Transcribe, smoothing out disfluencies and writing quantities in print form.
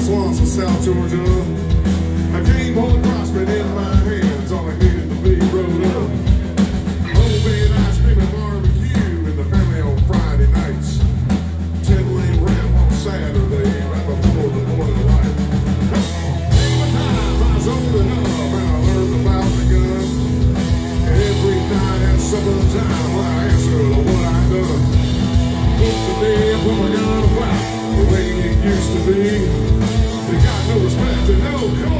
swans of South Georgia. A game on Crossman in my hands, all I needed to be rolled up. Homemade ice cream and barbecue in the family on Friday nights. 10-lane ramp on Saturday, right before the morning light. Came a time I was old enough and I learned about the gun. Every night at supper time, when I answered what I done. Put the day, put my gun flat, the way it used to be. They got no respect and no